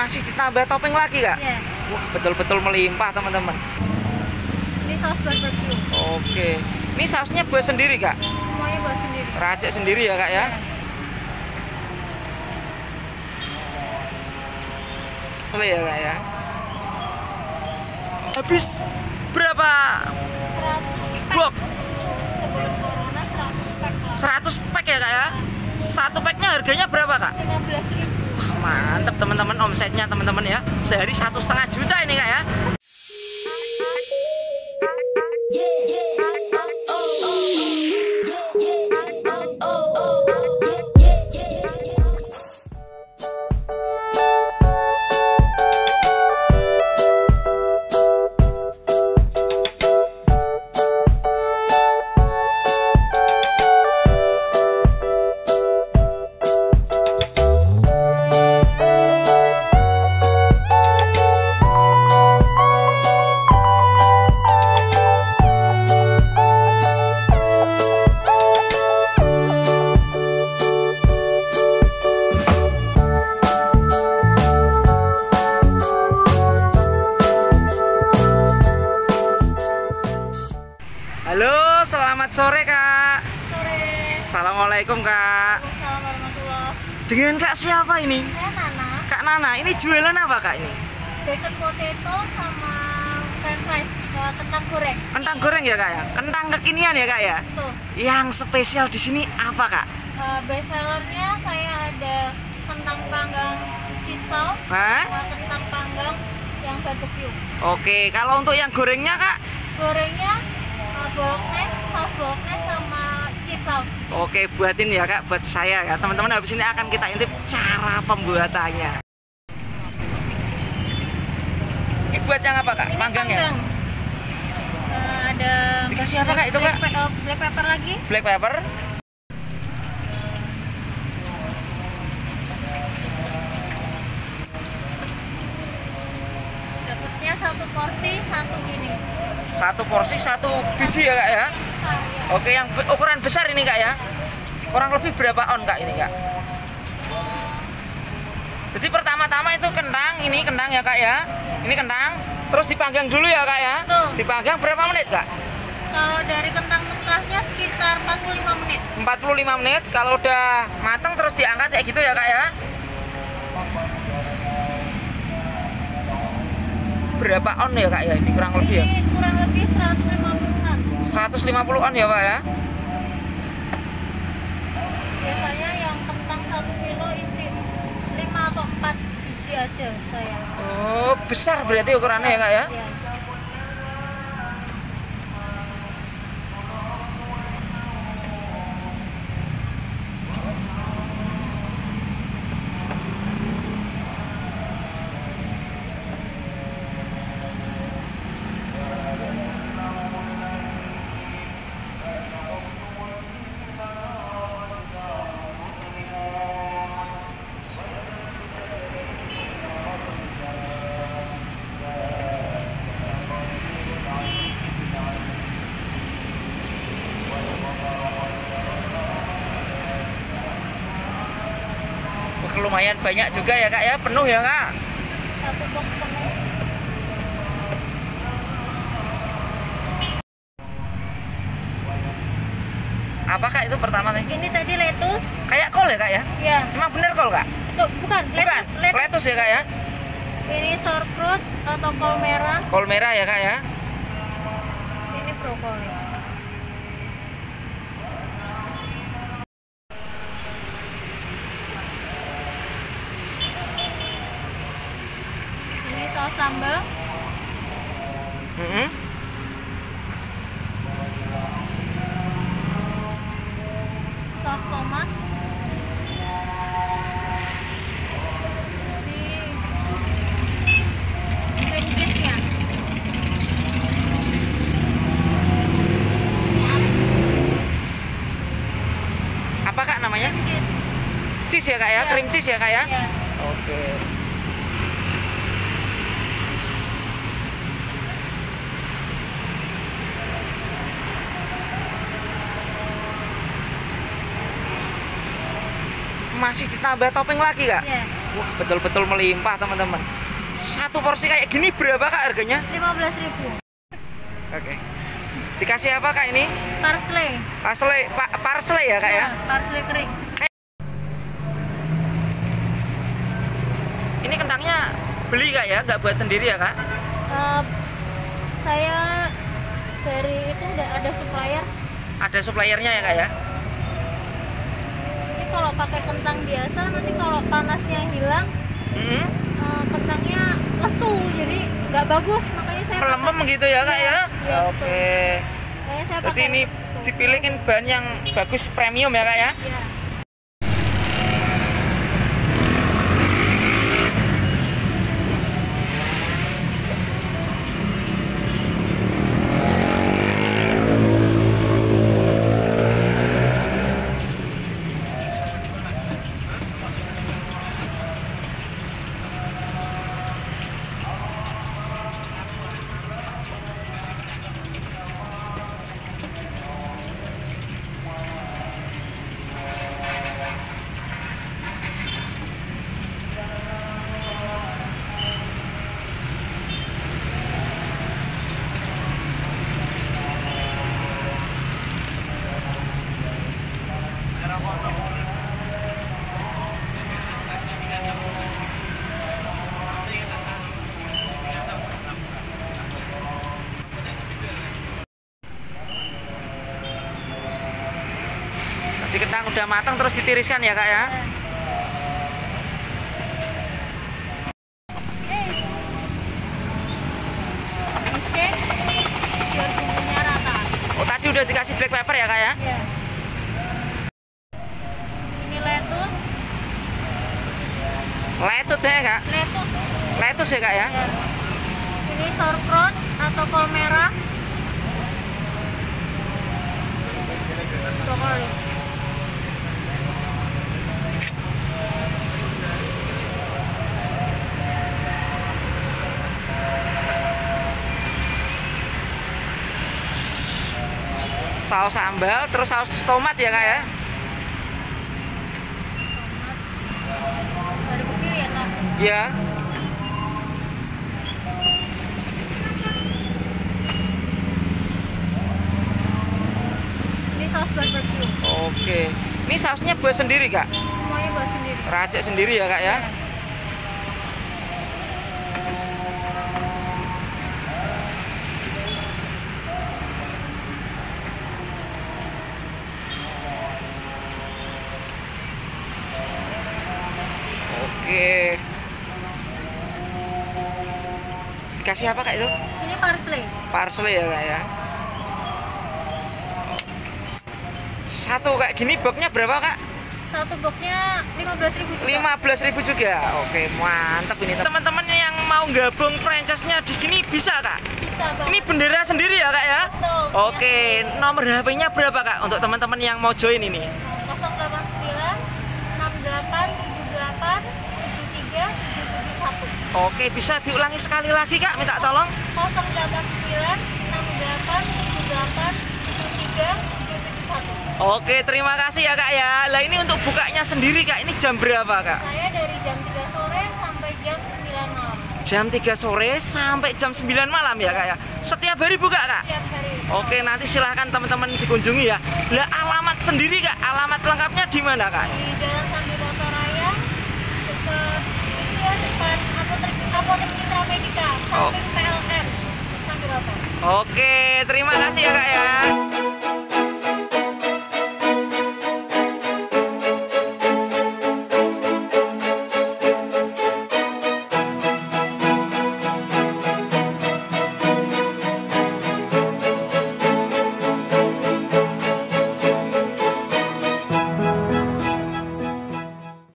Masih ditambah topping lagi kak? Iya. Wah betul-betul melimpah teman-teman. Ini saus barbecue. Oke. Ini sausnya buat sendiri kak? Semuanya buat sendiri. Racik sendiri ya kak ya? Boleh ya kak ya? Habis berapa 100 box? sebelum corona 100 pack lah. 100 pack ya kak ya? Satu packnya harganya berapa kak? 15.000. Wah, mantap teman-teman, omsetnya teman-teman ya. Sehari 1,5 juta ini kak ya. Halo, selamat sore kak. Sore. Assalamualaikum kak. Waalaikumsalam warahmatullahi. Dengan kak siapa ini? Saya Nana. Kak Nana, ini jualan apa kak ini? Bacon potato sama french fries, kentang goreng. Kentang goreng ya kak ya? Kentang kekinian ya kak ya? Tuh. Yang spesial di sini apa kak? Best sellernya saya ada kentang panggang cheese sauce Hah? sama kentang panggang yang barbecue. Oke, kalau untuk yang gorengnya kak? Gorengnya bolognese, saus bolognese sama cheese sauce. Oke, buatin ya kak, buat saya ya. Teman-teman habis ini akan kita intip cara pembuatannya. Ini buat yang apa kak? Ini Panggang ya? panggang. Ada Dikasih apa kak itu kak? black pepper lagi. Black pepper. Dapatnya satu porsi satu gini. Satu porsi satu biji ya kak ya? Besar, ya. Oke, yang ukuran besar ini kak ya? Kurang lebih berapa on kak ini kak? Jadi pertama-tama itu kentang, ini kentang ya kak ya? Ini kentang, terus dipanggang dulu ya kak ya? Betul. Dipanggang berapa menit kak? Kalau dari kentang mentahnya sekitar 45 menit. 45 menit, kalau udah matang terus diangkat kayak gitu ya kak ya? Berapa on ya kak ya? Ini kurang lebih ya? Ini kurang lebih 150-an. 150 on ya pak ya? Biasanya yang kentang 1 kilo isi 5 atau 4 biji aja saya. Oh, besar berarti ukurannya ya kak ya? Iya. Lumayan banyak juga ya kak ya, penuh ya kak? Satu box penuh. Apakah itu pertama nih? Ini tadi lettuce. Kayak kol ya kak ya? Ya. Emang bener kol kak? Tuh, bukan, Bukan, lettuce. lettuce ya kak ya? Ini sauerkraut atau kol merah. Kol merah ya kak ya? Ini brokoli. Ini saus sambal. Mm-hmm. Saus tomat. Ini cream cheese-nya. Apa kak namanya? Cream cheese. Cheese ya kak ya? Iya. Cream cheese ya kak ya? Iya. Oke. Masih ditambah topping lagi kak? Iya. Wah, betul-betul melimpah teman-teman. Satu porsi kayak gini berapa kak harganya? 15.000. Oke. Dikasih apa kak ini? Parsley. Parsley ya kak ya? Parsley kering. Ini kentangnya beli kak ya? Nggak buat sendiri ya kak? Saya dari itu udah ada supplier. Ada suppliernya ya kak ya? Ini kalau pakai kentang biasa nanti kalau panasnya hilang, kentangnya lesu jadi nggak bagus, makanya saya Pelempem gitu ya kak ya? Iya, Oke. Makanya saya Berarti pakai ini itu. dipilihin bahan yang bagus premium ya kak ya? Iya. Di kentang udah matang terus ditiriskan ya kak ya? Di-shake biar bumbunya rata. Oh tadi udah dikasih black pepper ya kak ya? Iya. Ini lettuce. Lettuce ya kak? Lettuce ya kak ya? Iya. Ini sauerkraut atau kol merah. Brokoli. Saus sambal terus saus tomat ya kak ya? Ada bukti ya kak? Iya. Ini saus barbecue. Oke. Ini sausnya buat sendiri kak? Semuanya buat sendiri. Racik sendiri ya kak ya? Oke. Dikasih apa kak itu? Ini parsley. Parsley ya kak ya? Satu kayak gini boxnya berapa kak? Satu boxnya 15.000 juga. 15.000 juga. Oke, mantap ini. Teman-teman yang mau gabung franchise-nya di sini bisa kak? Bisa banget. Ini bendera sendiri ya kak ya? Betul. Oke, nomor HP-nya berapa kak untuk teman-teman yang mau join ini? 089 68 78 73 771. Oke, bisa diulangi sekali lagi kak, minta tolong. 089 68 78 73 771. Oke, terima kasih ya kak ya. Lah ini untuk bukanya sendiri kak, ini jam berapa kak? Saya dari jam 3 sore sampai jam 9 malam. Jam 3 sore sampai jam 9 malam ya kak ya? Setiap hari buka kak? Tiap hari. Oke, nanti silahkan teman-teman dikunjungi ya. Lah alamat sendiri kak, alamat lengkapnya di mana kak? Di Jalan Sambiroto Raya, dekat itu ya depan apotek Mitra Medika, samping PLN Sambiroto. Oke, terima kasih ya kak ya.